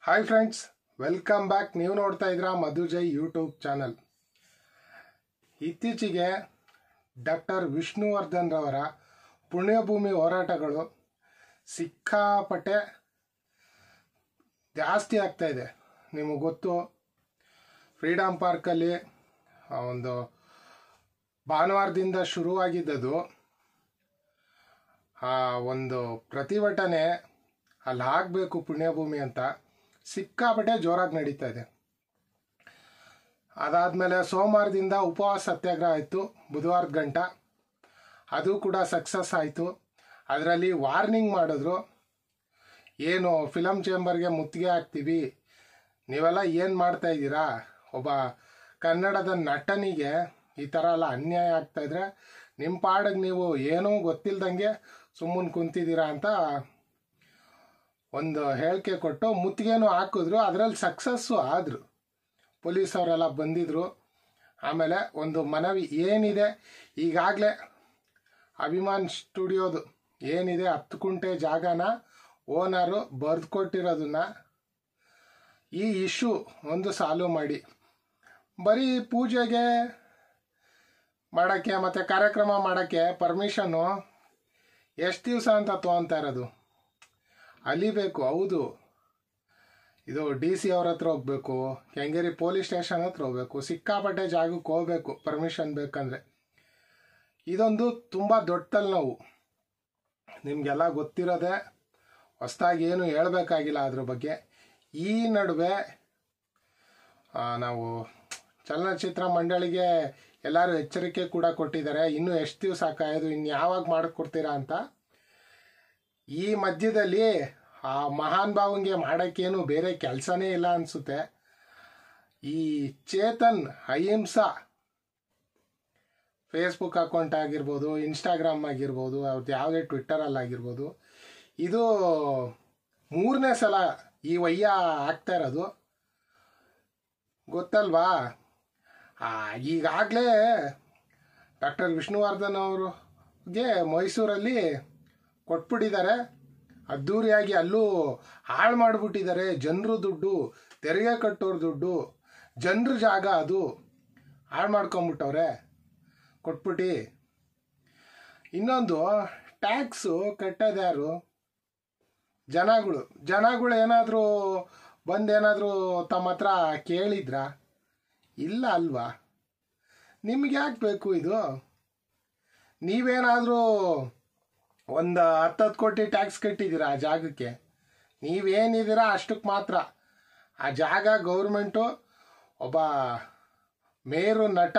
Hi friends, welcome back. ನೀವು ನೋಡ್ತಾ ಇದ್ದೀರಾ ಮಧುಜೈ ಯೂಟ್ಯೂಬ್ ಚಾನಲ್. ಇತ್ತೀಚೆಗೆ ಡಾಕ್ಟರ್ ವಿಷ್ಣುವರ್ಧನ್ ರವರ ಪುಣ್ಯಭೂಮಿ ಹೋರಾಟಗಳು ಸಿಕ್ಕಾಪಟ್ಟೆ ಜಾಸ್ತಿ ಆಗ್ತಾ ಇದೆ. ನಿಮಗೆ ಗೊತ್ತು, ಫ್ರೀಡಮ್ ಪಾರ್ಕಲ್ಲಿ ಒಂದು ಭಾನುವಾರದಿಂದ ಶುರುವಾಗಿದ್ದದು ಆ ಒಂದು ಪ್ರತಿಭಟನೆ ಅಲ್ಲಿ ಆಗಬೇಕು ಪುಣ್ಯಭೂಮಿ ಅಂತ ಸಿಕ್ಕಾಪಟ್ಟೆ ಜೋರಾಗಿ ನಡೀತಾ ಇದೆ. ಅದಾದಮೇಲೆ ಸೋಮವಾರದಿಂದ ಉಪವಾಸ ಸತ್ಯಾಗ್ರಹ ಆಯಿತು, ಬುಧವಾರದ ಗಂಟ. ಅದು ಕೂಡ ಸಕ್ಸಸ್ ಆಯಿತು. ಅದರಲ್ಲಿ ವಾರ್ನಿಂಗ್ ಮಾಡಿದ್ರು, ಏನು ಫಿಲಮ್ ಚೇಂಬರ್ಗೆ ಮುತ್ತಿಗೆ ಹಾಕ್ತೀವಿ, ನೀವೆಲ್ಲ ಏನು ಮಾಡ್ತಾ ಇದ್ದೀರಾ, ಒಬ್ಬ ಕನ್ನಡದ ನಟನಿಗೆ ಈ ಥರ ಎಲ್ಲ ಅನ್ಯಾಯ ಆಗ್ತಾಯಿದ್ರೆ ನಿಮ್ಮ ಪಾಡಿಗೆ ನೀವು ಏನೂ ಗೊತ್ತಿಲ್ದಂಗೆ ಸುಮ್ಮನೆ ಕುಂತಿದ್ದೀರಾ ಅಂತ ಒಂದು ಹೇಳಿಕೆ ಕೊಟ್ಟು ಮುತ್ತಿಗೆನೂ ಹಾಕಿದ್ರು. ಅದರಲ್ಲಿ ಸಕ್ಸಸ್ಸು ಆದರು. ಪೊಲೀಸವರೆಲ್ಲ ಬಂದಿದ್ದರು. ಆಮೇಲೆ ಒಂದು ಮನವಿ ಏನಿದೆ, ಈಗಾಗಲೇ ಅಭಿಮಾನ್ ಸ್ಟುಡಿಯೋದು ಏನಿದೆ 10 ಕುಂಟೆ ಜಾಗನ ಓನರು ಬರೆದು ಕೊಟ್ಟಿರೋದನ್ನ ಈ ಇಶ್ಯೂ ಒಂದು ಸಾಲ್ವ್ ಮಾಡಿ, ಬರೀ ಪೂಜೆಗೆ ಮಾಡೋಕ್ಕೆ ಮತ್ತು ಕಾರ್ಯಕ್ರಮ ಮಾಡೋಕ್ಕೆ ಪರ್ಮಿಷನ್ನು ಎಷ್ಟು ದಿವಸ ಅಂತ ತೊಗೊತಾ ಇರೋದು, ಅಲಿಬೇಕು. ಹೌದು, ಇದು DC ಅವ್ರ ಹತ್ರ ಹೋಗ್ಬೇಕು, ಕೆಂಗೇರಿ ಪೊಲೀಸ್ ಸ್ಟೇಷನ್ ಹತ್ರ ಹೋಗ್ಬೇಕು, ಸಿಕ್ಕಾಪಟ್ಟೆ ಜಾಗಕ್ಕೆ ಹೋಗ್ಬೇಕು ಪರ್ಮಿಷನ್ ಬೇಕಂದರೆ. ಇದೊಂದು ತುಂಬ ದೊಡ್ಡ ತಲೆನೋವು. ನಿಮಗೆಲ್ಲ ಗೊತ್ತಿರೋದೆ, ಹೊಸದಾಗಿ ಏನು ಹೇಳಬೇಕಾಗಿಲ್ಲ ಅದ್ರ ಬಗ್ಗೆ. ಈ ನಡುವೆ ನಾವು ಚಲನಚಿತ್ರ ಮಂಡಳಿಗೆ ಎಲ್ಲರೂ ಎಚ್ಚರಿಕೆ ಕೂಡ ಕೊಟ್ಟಿದ್ದಾರೆ, ಇನ್ನೂ ಎಷ್ಟು ದಿವಸ ಕಾಯೋದು, ಇನ್ನು ಯಾವಾಗ ಮಾಡಿಕೊಡ್ತೀರಾ ಅಂತ. ಈ ಮಧ್ಯದಲ್ಲಿ ಆ ಮಹಾನ್ ಭಾವಂಗೆ ಮಾಡೋಕ್ಕೇನು ಬೇರೆ ಕೆಲಸನೇ ಇಲ್ಲ ಅನಿಸುತ್ತೆ. ಈ ಚೇತನ್ ಅಹಿಂಸಾ ಫೇಸ್ಬುಕ್ ಅಕೌಂಟ್ ಆಗಿರ್ಬೋದು, ಇನ್ಸ್ಟಾಗ್ರಾಮ್ ಆಗಿರ್ಬೋದು, ಅವ್ರದ್ದು ಯಾವುದೇ ಟ್ವಿಟ್ಟರಲ್ಲಾಗಿರ್ಬೋದು, ಇದು 3ನೇ ಸಲ ಈ ವಯ್ಯ ಆಗ್ತಾ ಇರೋದು, ಗೊತ್ತಲ್ವಾ. ಈಗಾಗಲೇ ಡಾಕ್ಟರ್ ವಿಷ್ಣುವರ್ಧನ್ ಅವ್ರಿಗೆ ಮೈಸೂರಲ್ಲಿ ಕೊಟ್ಬಿಟ್ಟಿದ್ದಾರೆ, ಅದ್ಧೂರಿಯಾಗಿ. ಅಲ್ಲೂ ಹಾಳು ಮಾಡಿಬಿಟ್ಟಿದ್ದಾರೆ. ಜನರು ದುಡ್ಡು, ತೆರಿಗೆ ಕಟ್ಟೋರು ದುಡ್ಡು, ಜನರ ಜಾಗ, ಅದು ಹಾಳು ಮಾಡ್ಕೊಂಬಿಟ್ಟವ್ರೆ ಕೊಟ್ಬಿಟ್ಟು. ಇನ್ನೊಂದು, ಟ್ಯಾಕ್ಸು ಕಟ್ಟೋದ್ಯಾರು? ಜನಗಳು ಏನಾದರೂ ಬಂದೇನಾದರೂ ತಮ್ಮ ಹತ್ರ ಕೇಳಿದ್ರಾ? ಇಲ್ಲ ಅಲ್ವಾ. ನಿಮ್ಗೆ ಯಾಕೆ ಬೇಕು ಇದು? ನೀವೇನಾದರೂ ಒಂದು 10 ಕೋಟಿ ಟ್ಯಾಕ್ಸ್ ಕಟ್ಟಿದ್ದೀರಾ ಆ ಜಾಗಕ್ಕೆ? ನೀವೇನಿದ್ದೀರಾ ಅಷ್ಟಕ್ಕೆ ಮಾತ್ರ. ಆ ಜಾಗ ಗೌರ್ಮೆಂಟು, ಒಬ್ಬ ಮೇರು ನಟ,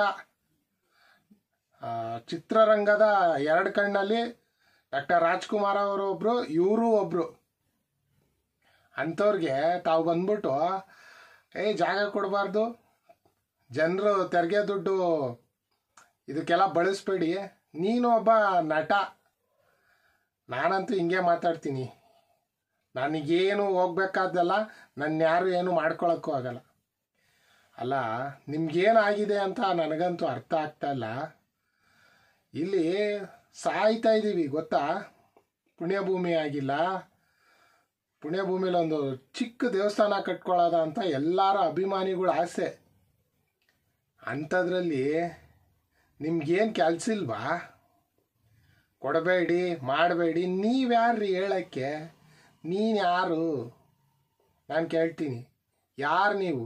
ಚಿತ್ರರಂಗದ 2 ಕಣ್ಣಲ್ಲಿ ಡಾಕ್ಟರ್ ರಾಜ್ಕುಮಾರ್ ಅವರೊಬ್ಬರು, ಇವರು ಒಬ್ಬರು. ಅಂಥವ್ರಿಗೆ ತಾವು ಬಂದ್ಬಿಟ್ಟು ಜಾಗ ಕೊಡಬಾರ್ದು, ಜನರು ತೆರಿಗೆ ದುಡ್ಡು ಇದಕ್ಕೆಲ್ಲ ಬಳಸಬೇಡಿ, ನೀನು ಒಬ್ಬ ನಟ. ನಾನಂತೂ ಹಿಂಗೆ ಮಾತಾಡ್ತೀನಿ, ನನಗೇನು ಹೋಗ್ಬೇಕಾದ್ದಲ್ಲ, ನನ್ನ ಯಾರು ಏನು ಮಾಡ್ಕೊಳಕ್ಕೂ ಆಗಲ್ಲ. ಅಲ್ಲ, ನಿಮ್ಗೇನಾಗಿದೆ ಅಂತ ನನಗಂತೂ ಅರ್ಥ ಆಗ್ತಾ ಇಲ್ಲ. ಇಲ್ಲಿ ಸಾಯ್ತಾ ಇದ್ದೀವಿ ಗೊತ್ತಾ. ಪುಣ್ಯಭೂಮಿ ಆಗಿಲ್ಲ, ಪುಣ್ಯಭೂಮಿಲಿ ಒಂದು ಚಿಕ್ಕ ದೇವಸ್ಥಾನ ಕಟ್ಕೊಳ್ಳೋದ ಅಂತ ಎಲ್ಲರ ಅಭಿಮಾನಿಗಳ ಆಸೆ. ಅಂಥದ್ರಲ್ಲಿ ನಿಮ್ಗೇನು ಕೆಲಸ ಇಲ್ವಾ? ಕೊಡಬೇಡಿ, ಮಾಡಬೇಡಿ. ನೀವ್ಯಾರ್ರಿ ಹೇಳೋಕ್ಕೆ? ನೀನು ಯಾರು? ನಾನು ಕೇಳ್ತೀನಿ, ಯಾರು ನೀವು?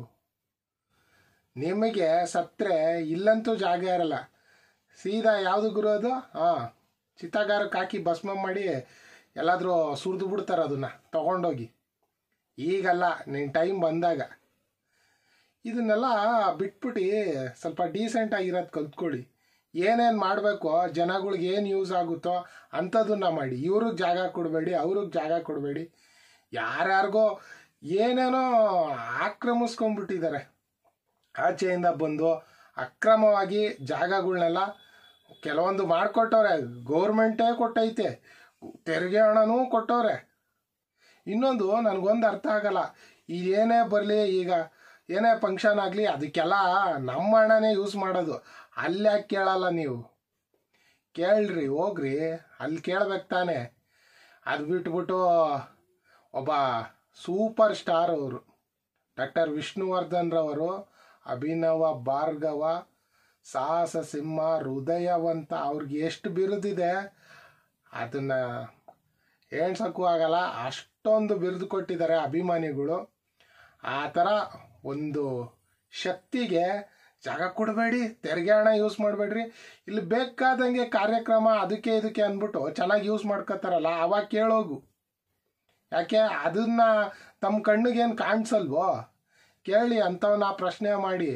ನಿಮಗೆ ಸತ್ತರೆ ಇಲ್ಲಂತೂ ಜಾಗ ಇರಲ್ಲ. ಸೀದಾ ಯಾವುದು ಗುರು ಅದು? ಚಿತ್ತಾಗಾರಕ್ಕೆ ಹಾಕಿ ಭಸ್ಮ ಮಾಡಿ ಎಲ್ಲಾದರೂ ಸುರಿದು ಬಿಡ್ತಾರೆ ಅದನ್ನು ತೊಗೊಂಡೋಗಿ. ಈಗಲ್ಲ, ನಿನ್ನ ಟೈಮ್ ಬಂದಾಗ. ಇದನ್ನೆಲ್ಲ ಬಿಟ್ಬಿಟ್ಟು ಸ್ವಲ್ಪ ಡೀಸೆಂಟಾಗಿರೋದು ಕಲ್ತ್ಕೊಳ್ಳಿ. ಏನೇನು ಮಾಡಬೇಕೋ, ಜನಗಳಿಗೆ ಏನು ಯೂಸ್ ಆಗುತ್ತೋ ಅಂಥದನ್ನ ಮಾಡಿ. ಇವ್ರಿಗೆ ಜಾಗ ಕೊಡಬೇಡಿ, ಅವ್ರಿಗೆ ಜಾಗ ಕೊಡಬೇಡಿ. ಯಾರ್ಯಾರಿಗೋ ಏನೇನೋ ಆಕ್ರಮಿಸ್ಕೊಂಡ್ಬಿಟ್ಟಿದ್ದಾರೆ. ಆಚೆಯಿಂದ ಬಂದು ಅಕ್ರಮವಾಗಿ ಜಾಗಗಳನ್ನೆಲ್ಲ ಕೆಲವೊಂದು ಮಾಡಿಕೊಟ್ಟವ್ರೆ, ಗೌರ್ಮೆಂಟೇ ಕೊಟ್ಟೈತೆ, ತೆರಿಗೆ ಹಣನೂ ಕೊಟ್ಟವ್ರೆ. ಇನ್ನೊಂದು ನನಗೊಂದು ಅರ್ಥ ಆಗಲ್ಲ, ಏನೇ ಬರಲಿ, ಈಗ ಏನೇ ಫಂಕ್ಷನ್ ಆಗಲಿ, ಅದಕ್ಕೆಲ್ಲ ನಮ್ಮ ಹಣನೇ ಯೂಸ್ ಮಾಡೋದು. ಅಲ್ಲಿ ಯಾಕೆ ಕೇಳಲ್ಲ ನೀವು? ಕೇಳ್ರಿ, ಹೋಗ್ರಿ, ಅಲ್ಲಿ ಕೇಳ್ಬೇಕು ತಾನೆ. ಅದು ಬಿಟ್ಬಿಟ್ಟು ಒಬ್ಬ ಸೂಪರ್ ಸ್ಟಾರ್ ಅವರು, ಡಾಕ್ಟರ್ ವಿಷ್ಣುವರ್ಧನ್ ರವರು ಅಭಿನವ ಭಾರ್ಗವ, ಸಾಹಸ ಸಿಂಹ, ಹೃದಯವಂತ, ಅವ್ರಿಗೆ ಎಷ್ಟು ಬಿರುದಿದೆ ಅದನ್ನ ಎಣ್ಸಕ್ಕೂ ಆಗಲ್ಲ. ಅಷ್ಟೊಂದು ಬಿರುದು ಕೊಟ್ಟಿದ್ದಾರೆ ಅಭಿಮಾನಿಗಳು. ಆ ಥರ ಒಂದು ಶಕ್ತಿಗೆ ಜಾಗ ಕೊಡಬೇಡಿ, ತೆರಿಗೆ ಹಣ ಯೂಸ್ ಮಾಡಬೇಡ್ರಿ. ಇಲ್ಲಿ ಬೇಕಾದಂಗೆ ಕಾರ್ಯಕ್ರಮ ಅದಕ್ಕೆ ಇದಕ್ಕೆ ಅಂದ್ಬಿಟ್ಟು ಚೆನ್ನಾಗಿ ಯೂಸ್ ಮಾಡ್ಕೋತಾರಲ್ಲ, ಅವಾಗ ಕೇಳೋಗು. ಯಾಕೆ ಅದನ್ನ ತಮ್ಮ ಕಣ್ಣಿಗೇನು ಕಾಣಿಸಲ್ವೋ? ಕೇಳಿ ಅಂಥವನ್ನ ಪ್ರಶ್ನೆ ಮಾಡಿ.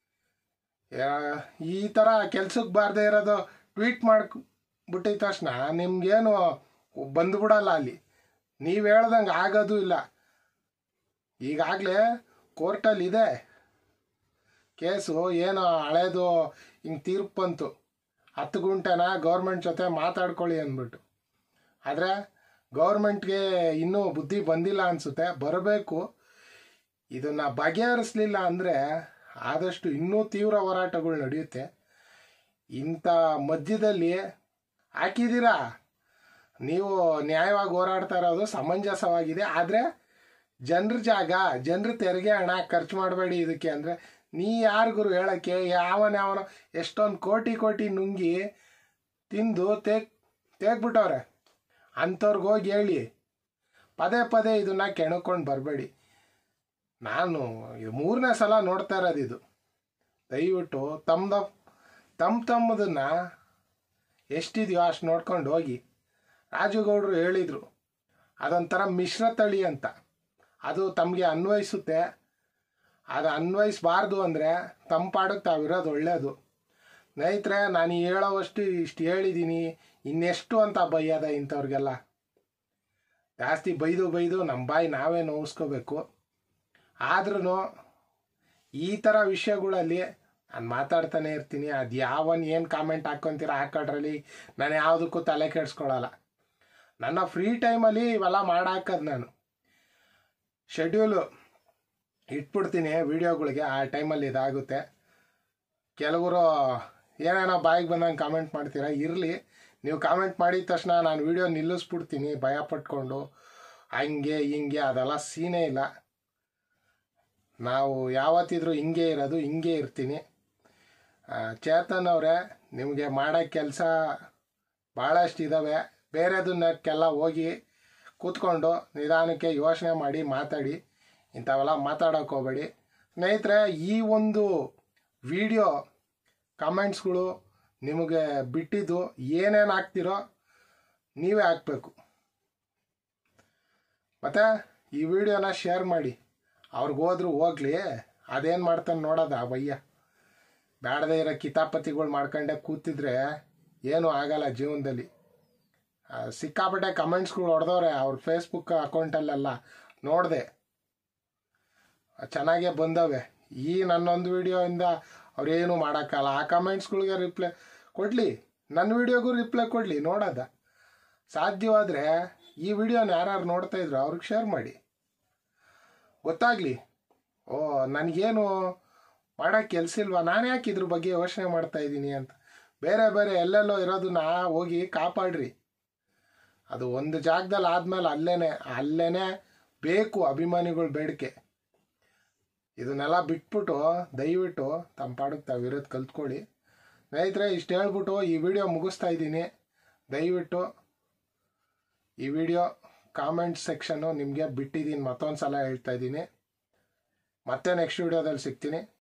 ಈ ಥರ ಕೆಲ್ಸಕ್ಕೆ ಬಾರದೇ ಇರೋದು ಟ್ವೀಟ್ ಮಾಡಿಬಿಟ್ಟಿದ ತಕ್ಷಣ ನಿಮ್ಗೇನು ಬಂದುಬಿಡಲ್ಲ. ಅಲ್ಲಿ ನೀವು ಹೇಳ್ದಂಗೆ ಆಗೋದು ಇಲ್ಲ. ಈಗಾಗಲೇ ಕೋರ್ಟಲ್ಲಿ ಇದೆ ಕೇಸು, ಏನೋ ಹಳೇದು ಹಿಂಗೆ ತೀರ್ಪು ಬಂತು, 10 ಗುಂಟೆನ ಗೌರ್ಮೆಂಟ್ ಜೊತೆ ಮಾತಾಡ್ಕೊಳ್ಳಿ ಅಂದ್ಬಿಟ್ಟು. ಆದರೆ ಗೌರ್ಮೆಂಟ್ಗೆ ಇನ್ನೂ ಬುದ್ಧಿ ಬಂದಿಲ್ಲ ಅನಿಸುತ್ತೆ, ಬರಬೇಕು. ಇದನ್ನು ಬಗೆಹರಿಸಲಿಲ್ಲ ಅಂದರೆ ಆದಷ್ಟು ಇನ್ನೂ ತೀವ್ರ ಹೋರಾಟಗಳು ನಡೆಯುತ್ತೆ. ಇಂಥ ಮಧ್ಯದಲ್ಲಿ ಹಾಕಿದ್ದೀರಾ ನೀವು, ನ್ಯಾಯವಾಗಿ ಹೋರಾಡ್ತಾ ಇರೋದು ಸಮಂಜಸವಾಗಿದೆ. ಆದರೆ ಜನರ ಜಾಗ, ಜನರ ತೆರಿಗೆ ಹಣ ಖರ್ಚು ಮಾಡಬೇಡಿ ಇದಕ್ಕೆ ಅಂದರೆ ನೀ ಯಾರು ಗುರು ಹೇಳೋಕ್ಕೆ? ಯಾವನೋ ಎಷ್ಟೊಂದು ಕೋಟಿ ನುಂಗಿ ತಿಂದು ತೇಗ್ಬಿಟ್ಟವ್ರೆ. ಅಂಥವ್ರಿಗೆ ಹೋಗಿ ಹೇಳಿ, ಪದೇ ಇದನ್ನು ಕೆಣಕೊಂಡು ಬರಬೇಡಿ. ನಾನು ಇದು 3ನೇ ಸಲ ನೋಡ್ತಾ ಇರೋದು ಇದು. ದಯವಿಟ್ಟು ತಮ್ಮದನ್ನು ಎಷ್ಟಿದೆಯೋ ಅಷ್ಟು ನೋಡ್ಕೊಂಡು ಹೋಗಿ. ರಾಜುಗೌಡರು ಹೇಳಿದರು ಅದೊಂಥರ ಮಿಶ್ರ ತಳಿ ಅಂತ, ಅದು ತಮಗೆ ಅನ್ವಯಿಸುತ್ತೆ. ಅದು ಅನ್ವಯಿಸಬಾರ್ದು ಅಂದರೆ ತಮ್ಮ ಪಾಡಕ್ಕೆ ತಾವಿರೋದು ಒಳ್ಳೆಯದು. ಸ್ನೇಹಿತರೆ, ನಾನು ಹೇಳೋವಷ್ಟು ಇಷ್ಟು ಹೇಳಿದ್ದೀನಿ, ಇನ್ನೆಷ್ಟು ಅಂತ ಬೈಯದ ಇಂಥವ್ರಿಗೆಲ್ಲ. ಜಾಸ್ತಿ ಬೈದು ನಮ್ಮ ಬಾಯಿ ನಾವೇ ನೋವಿಸ್ಕೋಬೇಕು. ಆದ್ರೂ ಈ ಥರ ವಿಷಯಗಳಲ್ಲಿ ನಾನು ಮಾತಾಡ್ತಾನೆ ಇರ್ತೀನಿ. ಅದು ಯಾವನ್ ಏನು ಕಾಮೆಂಟ್ ಹಾಕ್ಕೊತೀರ ಹಾಕೋದ್ರಲ್ಲಿ ನಾನು ಯಾವುದಕ್ಕೂ ತಲೆ ಕೆಡಿಸ್ಕೊಳ್ಳಲ್ಲ. ನನ್ನ ಫ್ರೀ ಟೈಮಲ್ಲಿ ಇವೆಲ್ಲ ಮಾಡಾಕೋದು. ನಾನು ಶೆಡ್ಯೂಲು ಇಟ್ಬಿಡ್ತೀನಿ ವೀಡಿಯೋಗಳಿಗೆ, ಆ ಟೈಮಲ್ಲಿ ಇದಾಗುತ್ತೆ. ಕೆಲವರು ಏನೇನೋ ಬಾಯಿಗೆ ಬಂದಂಗೆ ಕಾಮೆಂಟ್ ಮಾಡ್ತೀರಾ, ಇರಲಿ. ನೀವು ಕಾಮೆಂಟ್ ಮಾಡಿದ ತಕ್ಷಣ ನಾನು ವೀಡಿಯೋ ನಿಲ್ಲಿಸ್ಬಿಡ್ತೀನಿ ಭಯ ಪಟ್ಕೊಂಡು. ಹಂಗೆ ಹಿಂಗೆ ಅದೆಲ್ಲ ಸೀನೇ ಇಲ್ಲ. ನಾವು ಯಾವತ್ತಿದ್ರೂ ಹಿಂಗೆ ಇರೋದು, ಹಿಂಗೆ ಇರ್ತೀನಿ. ಚೇತನ್ ಅವರೇ, ನಿಮಗೆ ಮಾಡೋ ಕೆಲಸ ಭಾಳಷ್ಟು ಇದ್ದಾವೆ. ಬೇರೆದನ್ನಕ್ಕೆಲ್ಲ ಹೋಗಿ ಕೂತ್ಕೊಂಡು ನಿಧಾನಕ್ಕೆ ಯೋಚನೆ ಮಾಡಿ ಮಾತಾಡಿ. ಇಂಥವೆಲ್ಲ ಮಾತಾಡೋಕೆ ಹೋಗಬೇಡಿ ಸ್ನೇಹಿತರೆ. ಈ ಒಂದು ವಿಡಿಯೋ ಕಮೆಂಟ್ಸ್ಗಳು ನಿಮಗೆ ಬಿಟ್ಟಿದ್ದು ಏನೇನು ಹಾಕ್ತಿರೋ ನೀವೇ ಹಾಕಬೇಕು. ಮತ್ತು ಈ ವಿಡಿಯೋನ ಶೇರ್ ಮಾಡಿ. ಅವ್ರಿಗೋದ್ರೂ ಹೋಗ್ಲಿ, ಅದೇನು ಮಾಡ್ತಾನೆ ನೋಡೋದ ಭಯ್ಯ. ಬೇಡದೇ ಇರೋ ಕಿತಾಪತಿಗಳು ಮಾಡ್ಕೊಂಡೆ ಕೂತಿದ್ರೆ ಏನೂ ಆಗಲ್ಲ ಜೀವನದಲ್ಲಿ. ಸಿಕ್ಕಾಪಟ್ಟೆ ಕಮೆಂಟ್ಸ್ಗಳು ಹೊಡೆದವ್ರೆ ಅವ್ರ ಫೇಸ್ಬುಕ್ ಅಕೌಂಟಲ್ಲೆಲ್ಲ ನೋಡಿದೆ, ಚೆನ್ನಾಗೇ ಬಂದವೆ. ಈ ನನ್ನೊಂದು ವಿಡಿಯೋಯಿಂದ ಅವ್ರೇನು ಮಾಡೋಕ್ಕಲ್ಲ. ಆ ಕಮೆಂಟ್ಸ್ಗಳಿಗೆ ರಿಪ್ಲೈ ಕೊಡಲಿ, ನನ್ನ ವಿಡಿಯೋಗೂ ರಿಪ್ಲೈ ಕೊಡಲಿ, ನೋಡೋದ. ಸಾಧ್ಯವಾದರೆ ಈ ವಿಡಿಯೋನ ಯಾರು ನೋಡ್ತಾ ಇದ್ರು ಅವ್ರಿಗೆ ಶೇರ್ ಮಾಡಿ, ಗೊತ್ತಾಗಲಿ. ಓ, ನನಗೇನು ಮಾಡೋಕ್ಕೆ ಕೆಲಸ ಇಲ್ವಾ, ನಾನು ಯಾಕೆ ಇದ್ರ ಬಗ್ಗೆ ಯೋಚನೆ ಮಾಡ್ತಾಯಿದ್ದೀನಿ ಅಂತ. ಬೇರೆ ಎಲ್ಲೆಲ್ಲೋ ಇರೋದನ್ನ ಹೋಗಿ ಕಾಪಾಡ್ರಿ. ಅದು ಒಂದು ಜಾಗದಲ್ಲಿ ಆದಮೇಲೆ ಅಲ್ಲೇನೆ ಬೇಕು ಅಭಿಮಾನಿಗಳ ಬೇಡಿಕೆ. ಇದನ್ನೆಲ್ಲ ಬಿಟ್ಬಿಟ್ಟು ದಯವಿಟ್ಟು ತಮ್ಮ ಪಾಡಕ್ಕೆ ತಾವಿರೋದು ಕಲ್ತ್ಕೊಳ್ಳಿ. ಸ್ನೇಹಿತರೆ, ಇಷ್ಟು ಹೇಳ್ಬಿಟ್ಟು ಈ ವಿಡಿಯೋ ಮುಗಿಸ್ತಾ ಇದ್ದೀನಿ. ದಯವಿಟ್ಟು ಈ ವಿಡಿಯೋ ಕಾಮೆಂಟ್ ಸೆಕ್ಷನ್ನು ನಿಮಗೆ ಬಿಟ್ಟಿದ್ದೀನಿ, ಮತ್ತೊಂದು ಸಲ ಹೇಳ್ತಾ ಇದ್ದೀನಿ. ಮತ್ತೆ ನೆಕ್ಸ್ಟ್ ವಿಡಿಯೋದಲ್ಲಿ ಸಿಗ್ತೀನಿ.